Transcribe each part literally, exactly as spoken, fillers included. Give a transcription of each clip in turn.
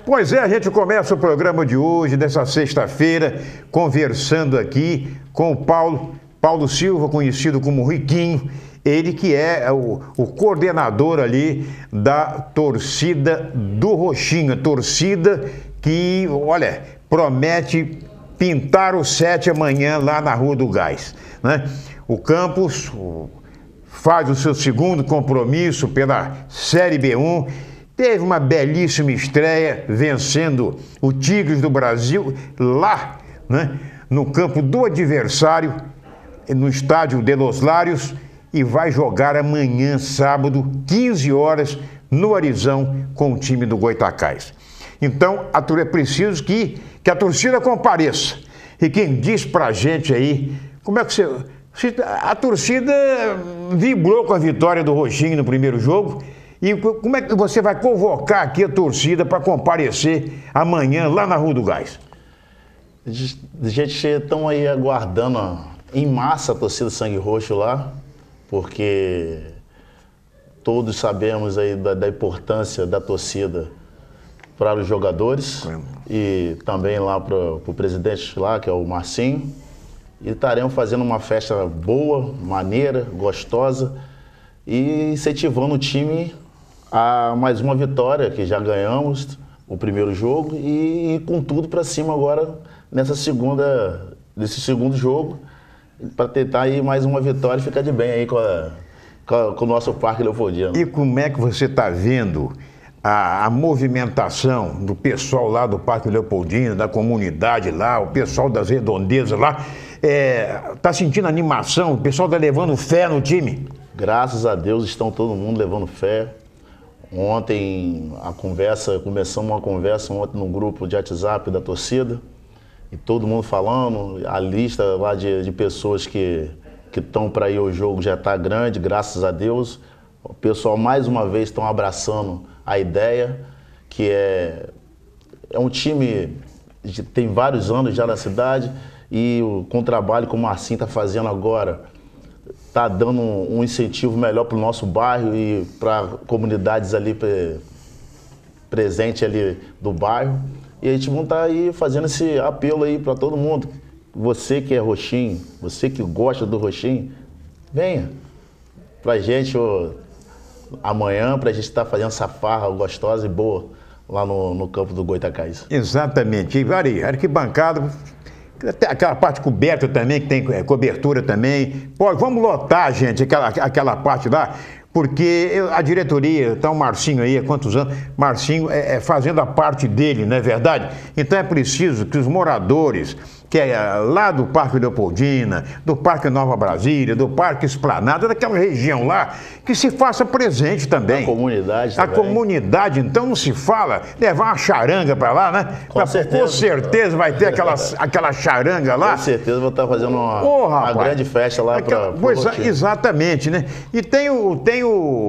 Pois é, a gente começa o programa de hoje, dessa sexta-feira, conversando aqui com o Paulo, Paulo Silva, conhecido como Riquinho, ele que é o, o coordenador ali da torcida do Roxinho, a torcida que, olha, promete pintar o sete amanhã lá na Rua do Gás, né? O Campos o, faz o seu segundo compromisso pela Série B um, teve uma belíssima estreia, vencendo o Tigres do Brasil lá, né, no campo do adversário, no estádio de Los Lários, e vai jogar amanhã, sábado, quinze horas, no Arizão, com o time do Goitacás. Então, é preciso que, que a torcida compareça. E quem diz pra gente aí, como é que você... A torcida vibrou com a vitória do Roxinho no primeiro jogo. E como é que você vai convocar aqui a torcida para comparecer amanhã lá na Rua do Gás? A gente estão aí aguardando em massa a torcida Sangue Roxo lá, porque todos sabemos aí da, da importância da torcida para os jogadores e também lá para o presidente lá, que é o Marcinho. E estaremos fazendo uma festa boa, maneira, gostosa e incentivando o time a mais uma vitória, que já ganhamos o primeiro jogo, e, e com tudo para cima agora nessa segunda, nesse segundo jogo, para tentar aí mais uma vitória e ficar de bem aí com, a, com, a, com o nosso Parque Leopoldino. E como é que você está vendo a, a movimentação do pessoal lá do Parque Leopoldino, da comunidade lá, o pessoal das redondezas lá? Está é, sentindo animação? O pessoal está levando fé no time? Graças a Deus estão todo mundo levando fé. Ontem a conversa, começamos uma conversa ontem no grupo de WhatsApp da torcida, e todo mundo falando, a lista lá de, de pessoas que estão para ir ao jogo já está grande, graças a Deus. O pessoal mais uma vez estão abraçando a ideia, que é, é um time que tem vários anos já na cidade, e o, com o trabalho que o Marcinho está fazendo agora, está dando um incentivo melhor para o nosso bairro e para comunidades ali pre, presente ali do bairro. E a gente vai estar aí fazendo esse apelo aí para todo mundo. Você que é roxinho, você que gosta do Roxinho, venha para a gente ó, amanhã, para a gente estar tá fazendo essa farra gostosa e boa lá no, no campo do Goitacás. Exatamente. E Ari, arquibancada, aquela parte coberta também, que tem cobertura também. Pô, vamos lotar, gente, aquela, aquela parte lá, porque a diretoria, tá o Marcinho aí há quantos anos, Marcinho é, é fazendo a parte dele, não é verdade? Então é preciso que os moradores, que é lá do Parque Leopoldina, do Parque Nova Brasília, do Parque Esplanada, daquela região lá, que se faça presente também. A comunidade A também. comunidade, então não se fala, levar uma charanga para lá, né? Com pra, certeza. Com certeza vai ter aquela, aquela charanga lá. Com certeza vou estar fazendo uma, oh, uma grande festa lá para Pois exatamente, né? E tem o... Tem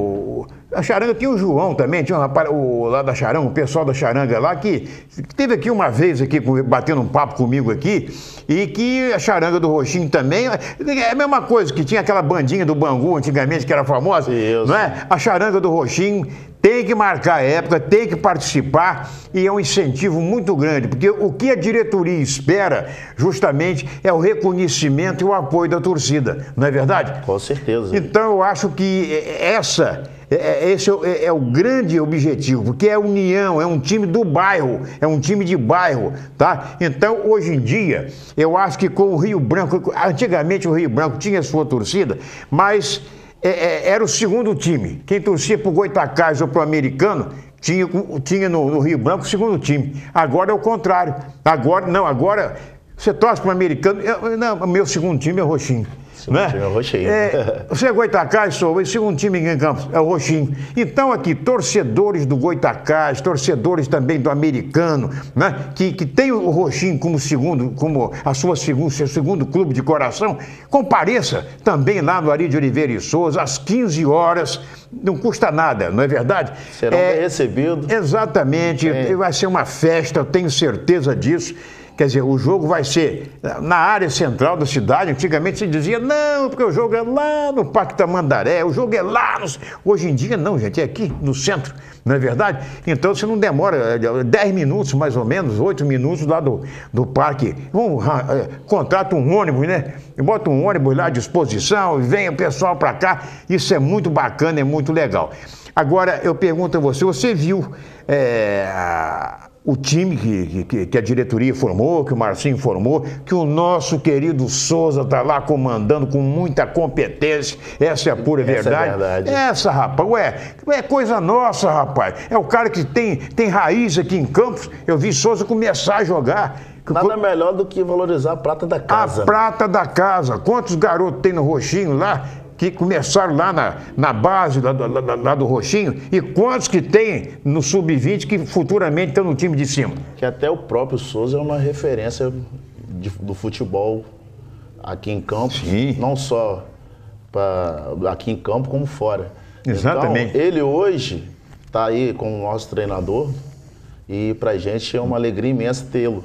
o A charanga tinha o João também, tinha um rapaz o, lá da charanga, o pessoal da charanga lá, que, que teve aqui uma vez aqui, batendo um papo comigo aqui, e que a charanga do Roxinho também, é a mesma coisa, que tinha aquela bandinha do Bangu antigamente, que era famosa, Isso. Não é? A charanga do Roxinho tem que marcar a época, tem que participar, e é um incentivo muito grande, porque o que a diretoria espera, justamente, é o reconhecimento e o apoio da torcida, não é verdade? Com certeza. Então eu acho que essa... Esse é, é o grande objetivo, porque é união, é um time do bairro, é um time de bairro, tá? Então, hoje em dia, eu acho que com o Rio Branco, antigamente o Rio Branco tinha sua torcida, mas é, é, era o segundo time. Quem torcia pro Goitacás ou pro Americano, tinha, tinha no, no Rio Branco o segundo time. Agora é o contrário. Agora, não, agora você torce pro Americano, eu, não, meu segundo time é o Roxinho. Segundo né? time é o Roxinho. É, você é Goitacás, sou o segundo time em Campos, é o Roxinho. Então aqui, torcedores do Goitacás, torcedores também do Americano, né? que, que tem o Roxinho como segundo, como a sua segundo, seu segundo clube de coração, compareça também lá no Ari de Oliveira e Souza, às quinze horas, não custa nada, não é verdade? Serão é, bem recebidos. Exatamente, é. Vai ser uma festa, eu tenho certeza disso. Quer dizer, o jogo vai ser na área central da cidade. Antigamente se dizia, não, porque o jogo é lá no Parque Tamandaré, o jogo é lá. No... Hoje em dia não, gente, é aqui no centro, não é verdade? Então você não demora dez minutos, mais ou menos, oito minutos lá do, do parque. Vamos, é, contrata um ônibus, né? Bota um ônibus lá à disposição, vem o pessoal para cá. Isso é muito bacana, é muito legal. Agora, eu pergunto a você, você viu é, o time que, que, que a diretoria formou, que o Marcinho formou, que o nosso querido Souza está lá comandando com muita competência, essa é a pura Essa verdade. É verdade. Essa, rapaz, ué, é coisa nossa, rapaz. É o cara que tem, tem raiz aqui em Campos. Eu vi Souza começar a jogar. Nada melhor do que valorizar a prata da casa. A prata da casa. Quantos garotos tem no Roxinho lá, que começaram lá na, na base lá, lá, lá do Roxinho, e quantos que tem no sub vinte que futuramente estão no time de cima? Que até o próprio Souza é uma referência de, do futebol aqui em Campos, Sim. Não só pra, aqui em Campos, como fora. Exatamente. Então, ele hoje está aí como nosso treinador e pra gente é uma alegria imensa tê-lo.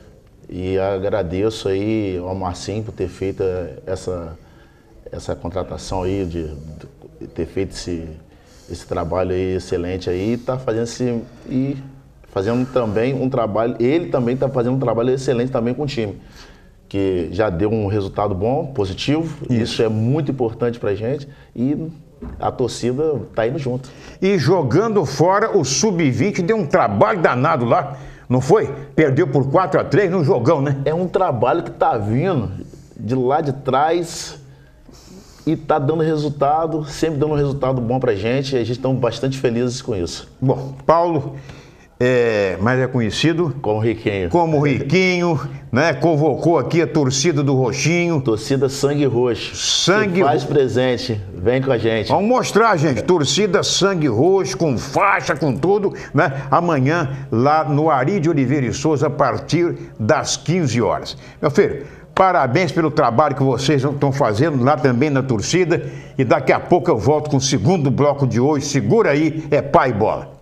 E agradeço aí ao Marcinho por ter feito essa, essa contratação aí, de, de ter feito esse, esse trabalho aí excelente aí, e tá fazendo esse, e fazendo também um trabalho, ele também está fazendo um trabalho excelente também com o time, que já deu um resultado bom, positivo, isso, isso é muito importante pra gente, e a torcida tá indo junto. E jogando fora, o sub vinte deu um trabalho danado lá. Não foi? Perdeu por quatro a três no jogão, né? É um trabalho que tá vindo de lá de trás e tá dando resultado, sempre dando um resultado bom pra gente, e a gente está bastante felizes com isso. Bom, Paulo, é, mas é conhecido como Riquinho. Como Riquinho, né? Convocou aqui a torcida do Roxinho. Torcida Sangue Roxo. Sangue Se faz presente, vem com a gente. Vamos mostrar, gente. Torcida Sangue Roxo, com faixa, com tudo, né? Amanhã, lá no Ari de Oliveira e Souza, a partir das quinze horas. Meu filho, parabéns pelo trabalho que vocês estão fazendo lá também na torcida. E daqui a pouco eu volto com o segundo bloco de hoje. Segura aí, é pai e bola.